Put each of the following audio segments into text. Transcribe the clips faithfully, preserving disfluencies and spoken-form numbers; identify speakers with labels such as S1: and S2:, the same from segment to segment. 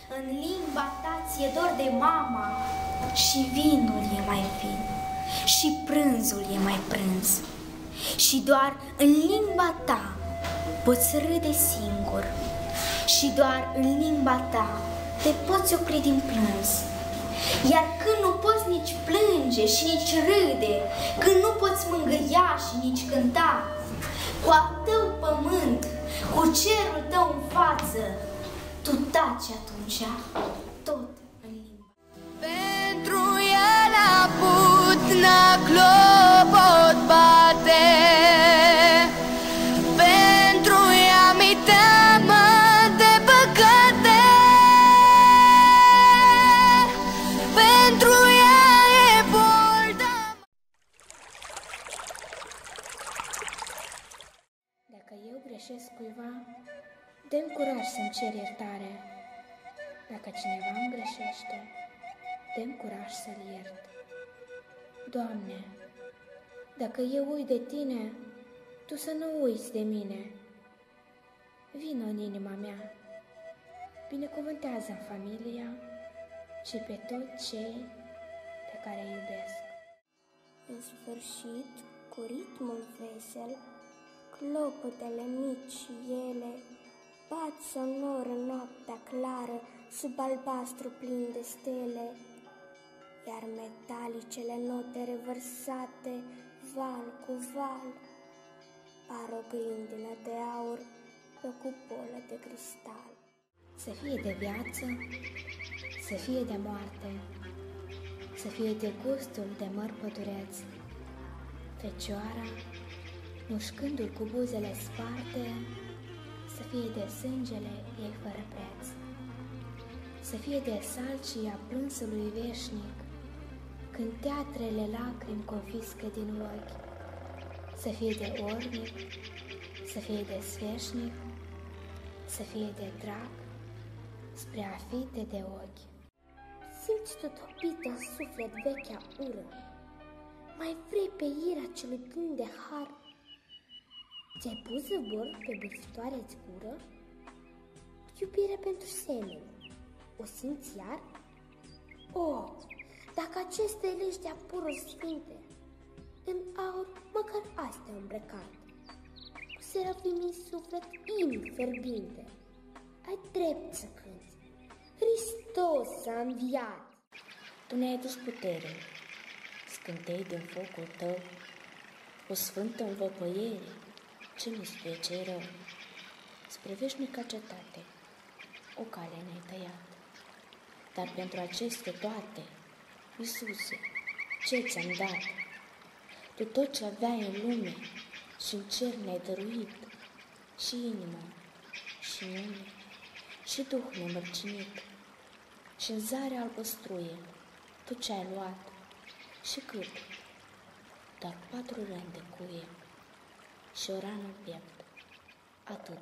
S1: În limba ta ți-e dor de mama și vinul e mai vin și prânzul e mai prânz. Și doar în limba ta poți râde singur și doar în limba ta te poți opri din plâns. Iar când nu poți nici plânge și nici râde, când nu poți mângâia și nici cânta, cu al tău pământ, cu cerul tău în față, tu taci atunci, tot în limba.
S2: Pentru el a putna clopot bate, pentru ea mi teamă de păcate, pentru ea e bolda.
S3: Dacă eu greșesc cuiva, dă-mi curaj să-mi cer iertare. Dacă cineva îmi greșește, dă-mi curaj să-l iert. Doamne, dacă eu uit de Tine, Tu să nu uiți de mine. Vino în inima mea, binecuvântează-mi familia și pe toți cei pe care îi iubesc.
S4: În sfârșit, cu ritmul vesel, clopotele mici și ele bat sonor în noaptea clară, sub albastru plin de stele, iar metalicele note revărsate, val cu val, par o grindină de aur pe o cupolă de cristal.
S3: Să fie de viață, să fie de moarte, să fie de gustul de măr pădureț, Fecioara, mușcându-l cu buzele sparte, să fie de sângele ei fără preț, să fie de salcia plânsului veșnic, când teatrele lacrimi confiscă din ochi, să fie de ornic, să fie de sfeșnic, să fie de drag, spre a fi de de ochi.
S4: Simți tu topită în suflet vechea ură, mai vrei pe irea celui plin de har? Ți-ai pus zăbor pe bârfitoare-ți gură? Iubire pentru semen, o simți iar? O, dacă aceste legi de apururi sfinte, în aur măcar astea îmbrăcat, cu serafimii suflet inimii fierbinte, ai drept să cânti, Hristos a înviat.
S3: Tu ne-ai dus putere, scântei din focul tău, o sfântă învăpăiere, ce mi spre ce rău. Spre veșnica cetate, o cale ne-ai tăiat. Dar pentru aceste toate, Iisuse, ce ți-am dat? Tu tot ce aveai în lume și în cer ne-ai dăruit, și inimă, și nume, și duh nemărcinit, și în zarea albăstruie, tu ce-ai luat, și cât? Dar patru răni de cuie și o rană în piept, atât.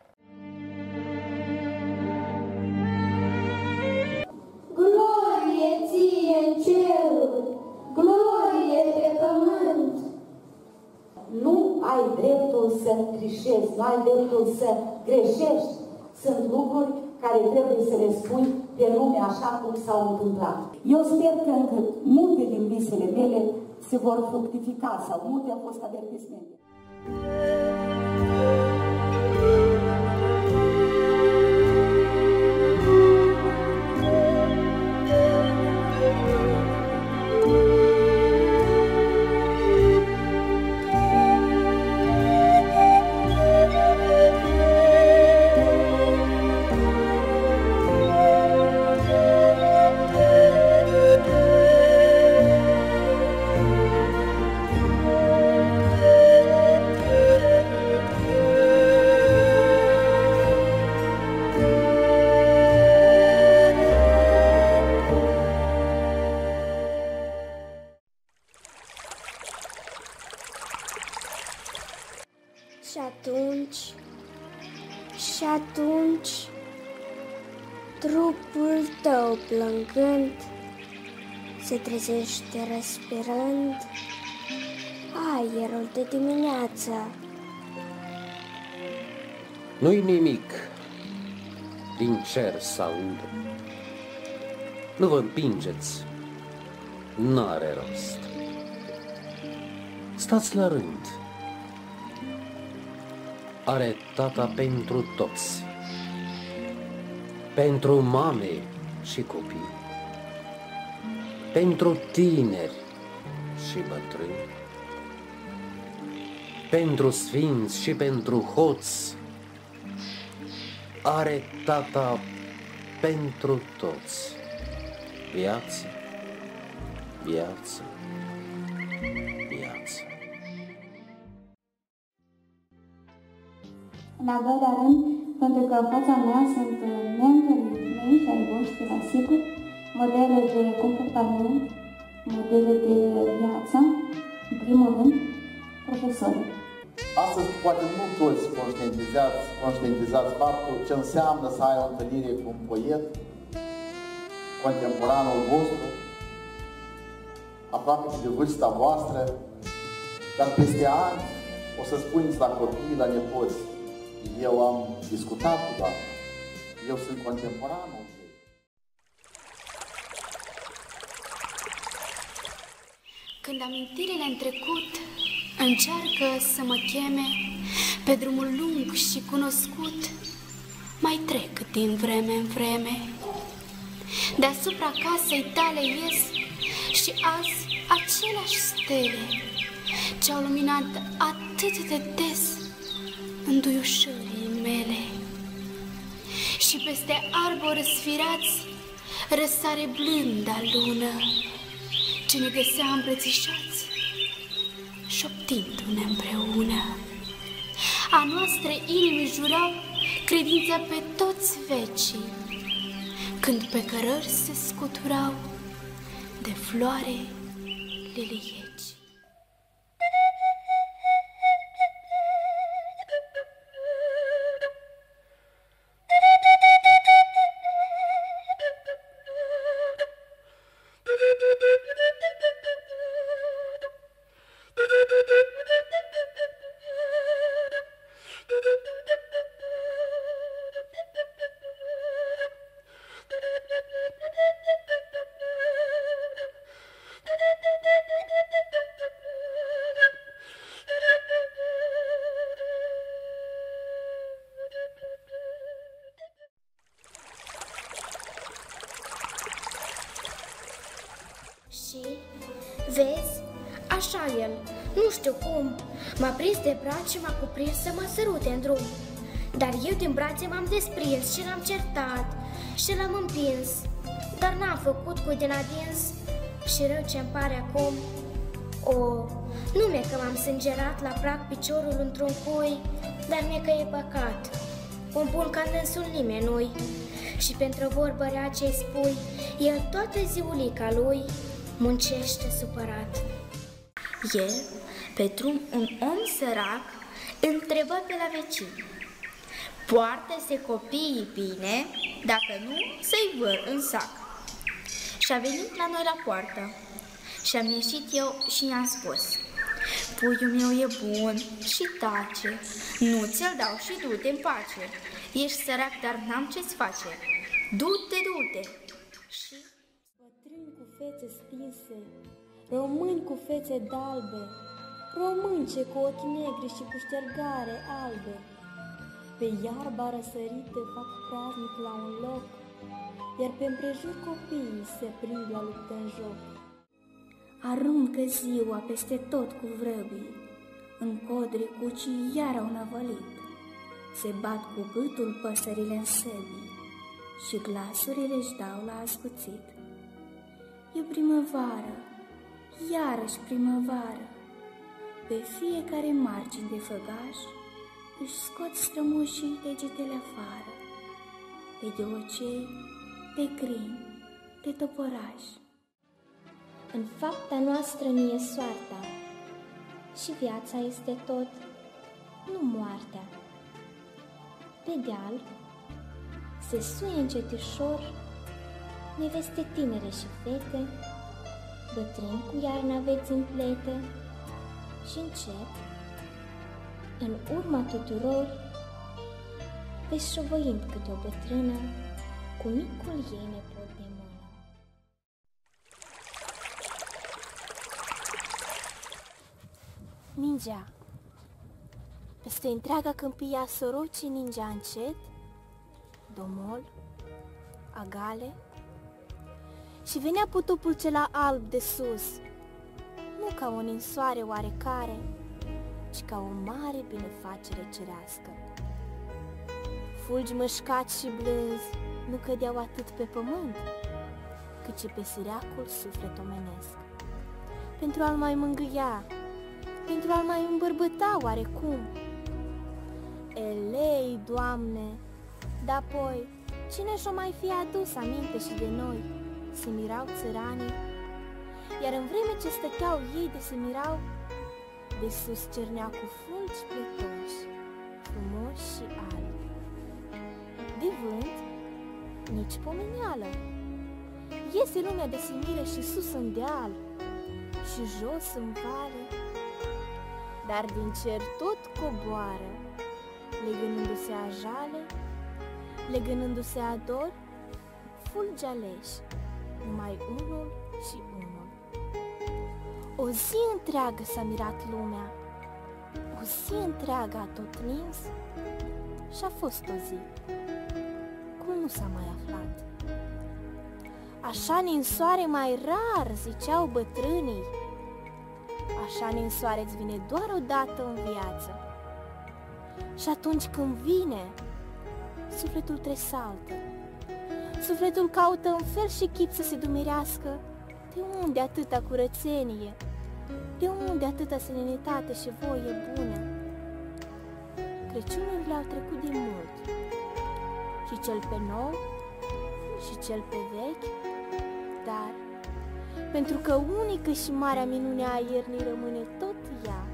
S4: Glorie ție în ceruri, glorie pe pământ.
S5: Nu ai dreptul să trișezi, nu ai dreptul să greșești. Sunt lucruri care trebuie să le spui pe lume așa cum s-au întâmplat. Eu sper că încă multe din visele mele se vor fructifica sau multe au fost avertismente.
S4: Și atunci, și atunci, trupul tău plângând se trezește respirând aerul de dimineață.
S6: Nu-i nimic, din cer să audă. Nu vă împingeți, n-are rost. Stați la rând. Are tata pentru toți, pentru mame și copii, pentru tineri și bătrâni, pentru sfinți și pentru hoți. Are tata pentru toți. Viață, viață, viață.
S7: În al doilea rând, pentru că în fața mea sunt mentorii mei și ai voștri, vă asigur, modele de comportament, modele de viață, în primul rând, profesorii.
S8: Astăzi, poate nu toți conștientizați, conștientizați faptul ce înseamnă să ai o întâlnire cu un poet, contemporanul vostru, aproape de vârsta voastră, dar peste ani o să spuneți la copii, la nepoți, eu am discutat cu doamna, eu sunt contemporanul.
S1: Când amintirile în trecut încearcă să mă cheme pe drumul lung și cunoscut, mai trec din vreme în vreme. Deasupra casei tale ies și azi aceleași stele ce-au luminat atât de des înduiușării mele. Și peste arbori sfirați răsare blânda lună ce ne găsea îmbrățișați, șoptindu-ne împreună. A noastre inimi jurau credința pe toți vecii, când pe cărări se scuturau de floare lilieci.
S4: Și, vezi, așa el, nu știu cum, m-a prins de braț și m-a cuprins să mă sărute în drum. Dar eu din brațe m-am desprins și l-am certat și l-am împins, dar n-am făcut cu din adins și rău ce-mi pare acum. O, nu mi-e că m-am sângerat la prag piciorul într-un cui, dar mi-e că e păcat. Un bun ca dânsul nimeni nu-i și pentru vorbă rea ce-i spui, el toată ziulica lui muncește supărat.
S1: El, pe drum, un om sărac întrebă pe la vecin: poartă-se copiii bine, dacă nu, să-i văr în sac. Și a venit la noi la poartă și am ieșit eu și i-am spus: puiul meu e bun și tace, nu ți-l dau și du-te în pace. Ești sărac, dar n-am ce-ți face, du-te, du-te. Și
S3: bătrâni cu fețe stinse, români cu fețe dalbe, românce cu ochi negri și cu ștergare albe, pe iarba răsărită fac praznic la un loc, iar pe împrejur copiii se prind la luptă în joc.
S1: Aruncă ziua peste tot cu vrăbii, în codri cucii iar au năvălit, se bat cu gâtul păsările în săbii și glasurile își dau la ascuțit. E primăvară, iarăși primăvară, pe fiecare margine de făgaș își scot strămoșii degetele afară, pe diocei, de crini, de toporași.
S4: În fapta noastră ni e soarta și viața este tot, nu moartea. Pe deal se suie încetișor neveste tinere și fete, bătrâni cu iarna veți în plete și încet, în urma tuturor, pe
S3: vezi șovăind câte o bătrână cu micul ei nepot de mână.
S9: Ningea. Peste întreaga câmpia sorocii ningea încet, domol, agale, și venea potopul cela alb de sus, nu ca o ninsoare oarecare, ci ca o mare binefacere cerească. Fulgi mășcați și blânzi nu cădeau atât pe pământ, cât și pe siriacul suflet omenesc. Pentru a-l mai mângâia, pentru a-l mai îmbărbăta oarecum. Elei, Doamne, d-apoi, cine și-o mai fi adus aminte și de noi? Se mirau țăranii, iar în vreme ce stăteau ei de se mirau, de sus cernea cu fulgi pletoși, frumoși și albi. De vânt, nici pomeneală. Iese lumea de se miră și sus în deal, și jos în vale, dar din cer tot coboară, legănându-se a jale, legănându-se a dor, fulgi aleși, numai unul și unul. O zi întreagă s-a mirat lumea, o zi întreagă a tot nins, și-a fost o zi, cum nu s-a mai aflat. Așa ninsoare mai rar, ziceau bătrânii, așa ninsoare-ți vine doar o dată în viață. Și atunci când vine, sufletul tresaltă. Sufletul caută în fel și chip să se dumerească. De unde atâta curățenie? De unde atâta serenitate și voie bună? Crăciunurile au trecut de mult, și cel pe nou, și cel pe vechi, dar pentru că unică și marea minune a iernii rămâne tot ea,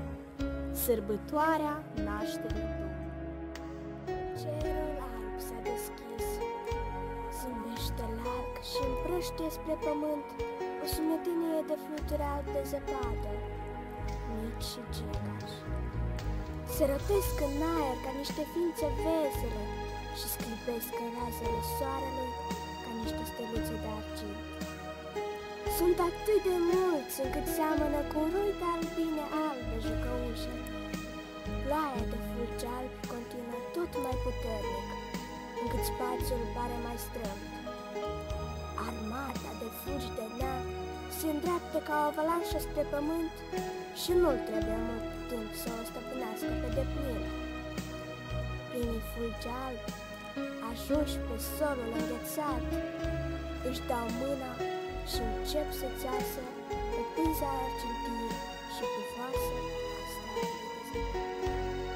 S9: sărbătoarea nașterii Domnului.
S4: Cerul alb s-a deschis, zâmbește larg și împrăștie spre pământ o sumedenie de fluturi alb de zăpadă, mici și gegași. Se rotesc în aer ca niște ființe vesele și sclipesc în razele soarelui ca niște steluțe de argint. Sunt atât de mulți încât seamănă cu un roi de albine albe jucăușe. Ploaia de fulgi albi continuă tot mai puternic, încât spațiul pare mai strâmt. Armata de fulgi de nea se îndreaptă ca o avalanșă spre pământ și nu-l trebuie mult timp să o stăpânească pe deplin. Primii fulgi albi, ajunși pe solul înghețat, își dau mâna și încep să țeasă pe pânza argintie și pufoasă a stratului de zăpadă.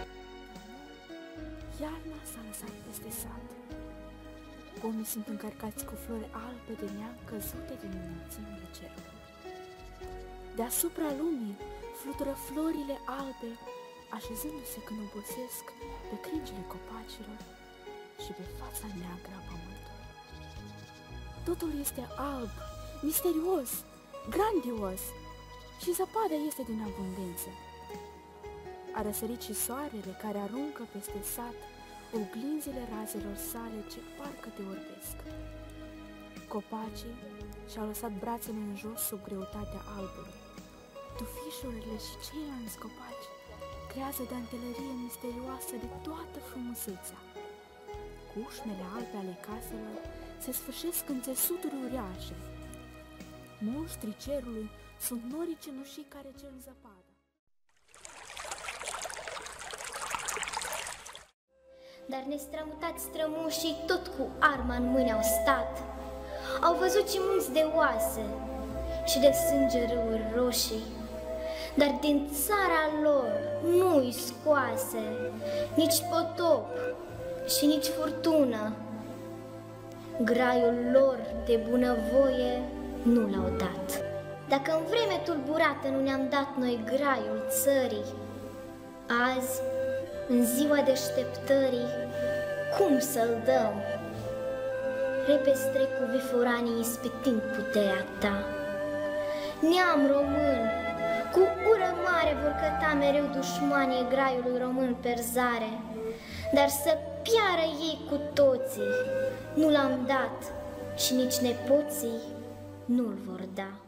S9: Iarna s-a lăsat peste sat. Pomii sunt încărcați cu flori albe de neam căzute din înălțimile cerului. Deasupra lumii flutură florile albe, așezându-se când obosesc pe cringile copacilor și pe fața neagră a pământului. Totul este alb, misterios, grandios și zăpada este din abundență. A răsărit și soarele care aruncă peste sat oglinzile razelor sale ce parcă te orbesc. Copacii și-au lăsat brațele în jos sub greutatea albului. Tufișurile și ceilalți copaci creează dantelărie misterioasă de toată frumusețea. Cușmele albe ale caselor se sfârșesc în țesuturi uriașe. Monștrii cerului sunt norii cenușii care cer zăpada.
S1: Dar nestrămutați strămoșii tot cu arma în mâini au stat. Au văzut și munți de oase și de sânge râuri roșii, dar din țara lor nu-i scoase nici potop și nici furtună. Graiul lor de bunăvoie nu l-au dat. Dacă în vreme tulburată nu ne-am dat noi graiul țării, azi, în ziua deșteptării, cum să-l dăm? Repezi trec cu viforanii ispitind puterea ta. Neam român, cu ură mare vor căta mereu dușmanii graiului român perzare, dar să piară ei cu toții. Nu l-am dat și nici nepoții nu-l vor da.